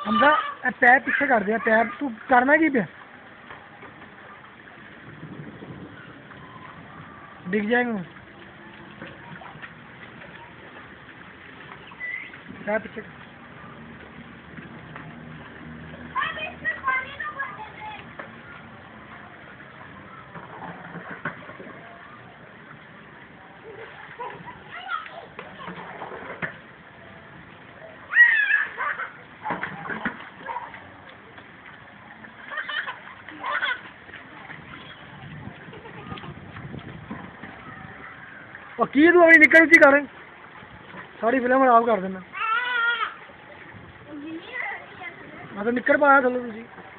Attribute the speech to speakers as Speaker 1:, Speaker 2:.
Speaker 1: हमदा पैर पीछे कर दिया, पैर तू करना की पे डिग जाएगा। पैर पीछे की तू अपनी निक्कर उची कर, सारी फिल्म खराब कर देना। मैं तो निक्कर पाया थल्ले तुसी।